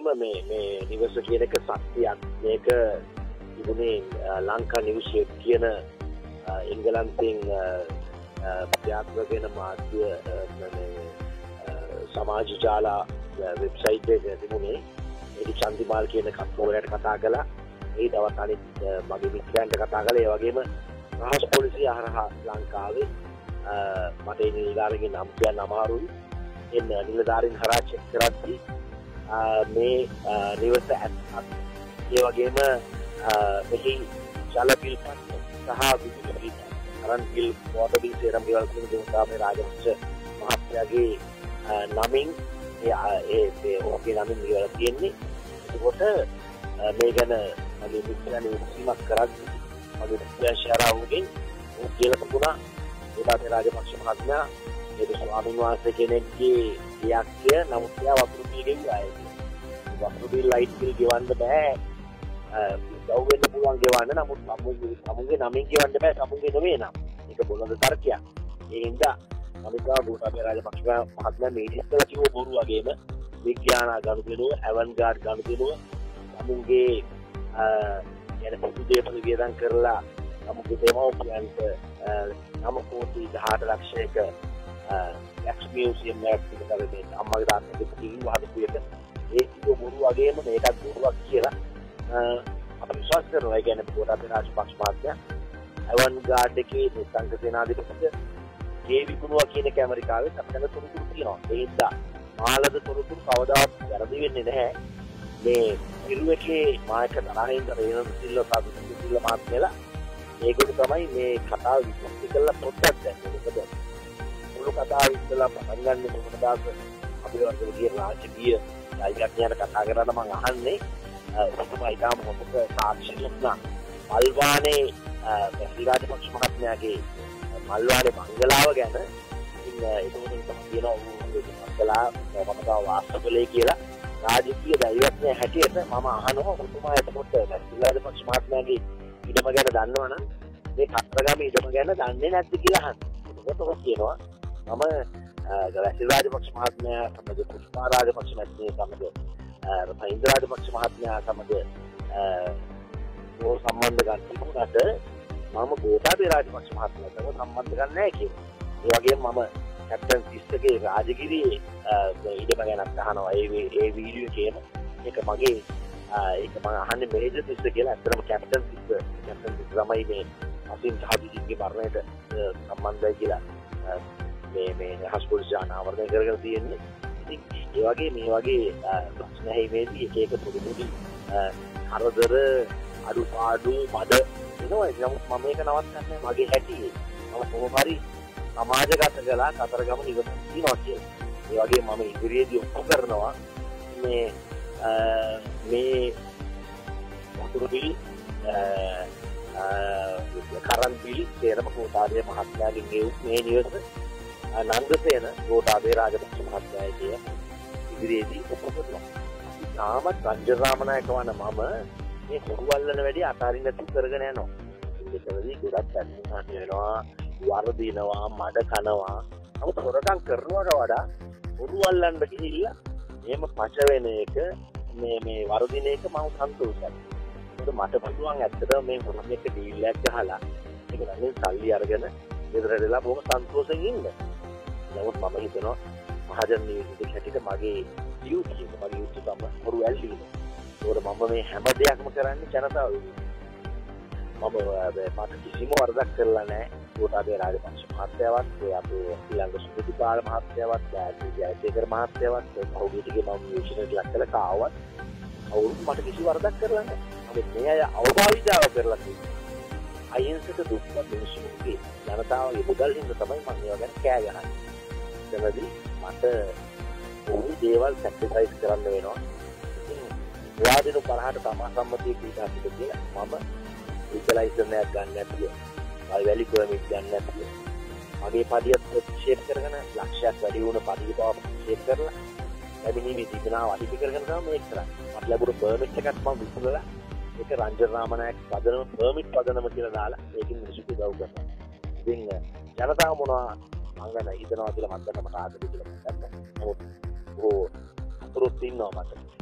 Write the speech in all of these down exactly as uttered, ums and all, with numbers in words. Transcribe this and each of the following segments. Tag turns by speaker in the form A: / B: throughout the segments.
A: වගේම මේ මේ නිවස කියන එක සත්‍යයක්. මේක ඉන්නේ ලංකා නිවුස් කියන එංගලන්තයෙන් ප්‍රත්‍යාත්මක වෙන මාධ්‍ය සමාජ ජාල වෙබ්සයිට් එකේ තිබුණේ ඒකි චන්දිමාල් කියන කස්තෝරයට කතා කළා. ඒ දවස් අනිත් මගේ මිත්‍රයන්ට කතා කළා. ඒ වගේම රහස් පොලිසිය හරහා ලංකාවේ මට ඒ නිලධාරීන්ගේ නම් කියන්න අමාරුයි. එන්න නිලධාරීන් හරහා චෙක් කරද්දී මේ නිවස ඇත්තක්. ඒ වගේම මෙහි ජල බිල් සහ විදුලි බිල් කරන් බිල් වෝටර් බිල් සේරම ගෙවල් කියන දුන්නාමේ රාජපක්ෂ මහත්මයාගේ නමින් ඒ ඒ ඔහුගේ නමින් ගෙවලා තියෙන්නේ. ඒකට මේ ගැන මගේ මිත්‍රයන් විමසීමක් කරද්දී මගේ මිත්‍රයා ශාරාවුගෙන් ਉਹ කියලා තිබුණා ගෝඨාභය රාජපක්ෂ මහත්මයා ඒක ස්වාමීන් වහන්සේ කෙනෙක්ගේ දෙයක්ය. නමුත් එයා වතුරු බිල් ගෙවුවා. වතුරු බිල් ලයිට් බිල් ගෙවන්න බෑ. ගව් වෙන්න පුළුවන් ගෙවන්න. නමුත් සමුගේ සමුගේ නමින් ගෙවන්න බෑ. සමුගේ නෙමෙයි නම්. ඒක බොළඳ තර්කයක්. ඒ හින්දා අමිතා ගෝඨාභය රාජපක්ෂ මහත්මයා මේ ඉස්සෙල්ලා කිව්ව බොරු වගේම විඥාන ගනුදෙනුව, ඇවන්ගාඩ් ගනුදෙනුව සමුගේ යන පොදු දේපල වියදම් කරලා සමුගේ දෙමව්පියන්ට නම කෝටි දහඅට ලක්ෂයක එක්ස් මියුසියම් එකක් තිබුණා. අම්මගේ තාත්තගේ කිව්ව හදපුවට ඒ කිව්ව බොරු වගේම මේකත් බොරුවක් කියලා අපි විශ්වාස කරනවා. ඒ කියන්නේ ගෝඨාභය රාජපක්ෂ මහත්මයා ඇවන්ගාඩ් එකේ සංඝ සේනාධිපතිට ගේ විකුණුවා කියන එක ඇමරිකාවේ අපතන තොරතුරු තියෙනවා. ඒ හින්දා මාළද තොරතුරු කවදාවත් වැරදි වෙන්නේ නැහැ. මේ ඉරුවකේ මායක තරහින් රේනන් සිල්වා සාදු සිල්වා මහත්මයලා ඒකට තමයි මේ කතාව විශ්ලේෂණය කරලා පොඩ්ඩක් දැක්කේ. මොකද මුළු කතාව ඉස්සලා පටන් ගන්න මොකටද අපි වගේ රාජකීය නායකයන් කතා කරලා මම අහන්නේ ඔබයි තාම මොකද සාක්ෂි ලක්නා මල්වානේ රාජපක්ෂ මහත්මයාගේ මල්වානේ බංගලාව ගැන. ඉතින් ඒක උදේ තමයි කියනවා බංගලාව මම තව වාස්තුකලේ කියලා රාජකීය දෛවඥ හැටියට මම අහනවා ඔබතුමා එතකොට රාජපක්ෂ මහත්මයාගේ ඉඩම ගැන දන්නවනම් මේ කතරගම ඉඩම ගැන දන්නේ නැද්ද කියලා අහනවා. එතකොට ඔබ කියනවා මම රාජපක්ෂ මහත්මයා සමග පුෂ්පා රාජපක්ෂ මහත්මිය සමග රහින්ද රාජපක්ෂ මහත්මයා සමග ඕ සම්බන්ධ ගන්න තිබුණාට මම ගෝඨාභය රාජපක්ෂ මහත්මයාට සම්බන්ධ ගන්න නැහැ කියනවා. ඒ වගේම මම කැප්ටන් සිස්ටර්ගේ රාජගිරියේ ඉඩම ගැන අහනවා. ඒ ඒ වීඩියෝ කියන එක මගේ ඒක මම අහන්නේ මේජර් සිස්ටර් කියලා. ඇත්තටම කැප්ටන් සිස්ටර් කැප්ටන් සිස්ටර් තමයි මේ අසින් සහජීගේ මරණයට සම්බන්ධයි කියලා මේ මේ හස්පොලිසිය අනාවරණය කරගෙන තියෙන්නේ. ඉතින් ඒ වගේ මේ වගේ ප්‍රශ්න හැීමේදී එක එක පොඩි පොඩි කරදර අඩුපාඩු මඩ එනවා. නමුත් මම මේක නවත්තන්නේ මගේ හැටියේ. මම කොහොම හරි සමාජගත කළා කතරගම නිවස තියනවා කියලා. ඒ වගේ මම ඉදිරියේදී ඔප්පු කරනවා මේ මේ වතුරු බිල් කරන් බිල් සේරම ගෝඨාභය මහත්මයාගෙන් ගෙවු මේ නිවස නන්දසේන ගෝඨාභය රාජපක්ෂ මහත්මයාගේ ඉදිරියේදී ඔප්පු කරනවා. තාමත් රංජන රාමනායක වන මම මේ කොරුවල්ලන වැඩි අතාරින්න නැතුව කරගෙන යනවා. ඒකවලදී ගොඩක් පැත්තට වෙනවා, වර්ධිනවා, මඩ කනවා. නමුත් හොරකම් කරනවට වඩා කොරුවල්ලන්න ගිහිල්ලා එහෙම පච වෙන එක මේ මේ වර්ධින එක මම සන්තෝෂයි. ඒක මට පුළුවන් ඇත්තටම මේ මොනම එක ඩීල් එකක් ගහලා ඒක නම් සල්ලි අරගෙන ගෙදරටලා බොහොම සන්තෝෂෙන් ඉන්න. නමුත් මම හිතනවා මහජන නිවේදිතෙක් හැටියට මගේ ඩියුටි එක මගේ යුතු තම මොරු ඇල්ලීම. ඒකට මම මේ හැම දෙයක්ම කරන්නේ ජනතාව වෙනුවෙන්. මම මට කිසිම වරදක් කරලා නැහැ. ගෝඨාභය රාජපක්ෂ මහත්තයාවත් ඒ අපේ ඊළඟ සුදුපාල මහත්තයාවත් ජයශ්‍රී ජයසේකර මහත්තයාවත් කවුරුටිගේ මම නියෝජනයට ලක් කළ කාවත් අවුරුදු මට කිසි වරදක් කරලා නැහැ. මම මේ අය අවභාවිතාව කරලා තියෙනවා. අහිංසක දුක්ඛ මිනිසුන්ගේ ජනතාවගේ මුදල් හින්දා තමයි මම මේවා ගැන කෑ ගහන්නේ. එතනදී මට ඕනි දේවල් සැක්‍රිෆයිස් කරන්න වෙනවා. වාදිනු පරහට තමා සම්මතිය කීටා පිට කියලා මම ඉතලයිසර් එකක් ගන්න නැතිව වල් වැලි පර්මිට් ගන්න නැතිව මගේ පඩියත් ප්‍රතික්ෂේප කරගෙන ලක්ෂයක් වැඩි වුණ පඩිය බව ප්‍රතික්ෂේප කරලා ලැබෙනී විදිනා වටිපි කරගෙන තමයි මේක කරන්නේ. මට ලැබුණු පර්මිට් එකක් මම විකුණලා ඒක රංජන රාමනායක පදනම පර්මිට් පදනම කියලා දාලා ඒකෙන් මිනිස්සුන්ට උදව් කරනවා. ඉතින් ජනතාව මොනවා මංගන හිතනවා කියලා මම දැන් මට ආදරේ කියලා මම නමුත් ඕ අතුරුත් ඉන්නවා මට.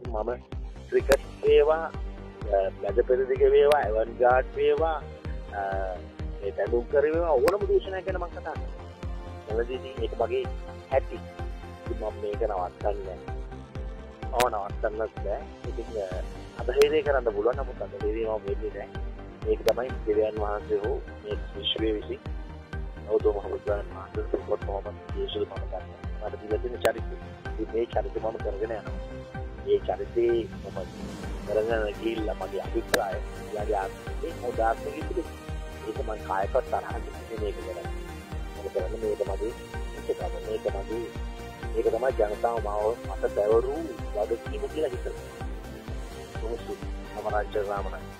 A: මම ක්‍රිකට් වේවා මැද පෙරදිග වේවා එවන් ගාඩ් වේවා ඒ දැනුම් කර වේවා ඕනම දේශනයක් ගැන මම කතා කරනවා. එතනදී ඒක මගේ හැටි. ඉතින් මම මේක නවත්තන්නේ නැහැ. ඕන නවත්තන්නත් බෑ. ඉතින් අධෛර්ය කරන්න පුළුවන් නමුත් අධෛර්ය මම වෙන්නේ නැහැ. මේක තමයි දෙවියන් වහන්සේ හෝ මේ විශ්වයේ විසින් අවුරුදු මහබුදුන් වහන්සේ සුපොත් මොහොමඩ් යේසුස් මම ගන්නවා. මට දීලා තියෙන චරිතය. ඉතින් මේ චරිතය මම කරගෙන යනවා. මේ චරිතේ මම කරගෙන ගිහිල්ලා මගේ අභිප්‍රාය ඊළඟ ආත්මේ මොදාත්මක ඉතිරි. ඒක මම කායකත් තරහින් මේක කරන්නේ. මම කරන්නේ මේක මගේ මේක තමයි මේක මගේ මේක තමයි ජනතාව මාව මට දැවරු වගකීම කියලා හිතනවා. මොහොත සමරාජ්‍ය රාමණන්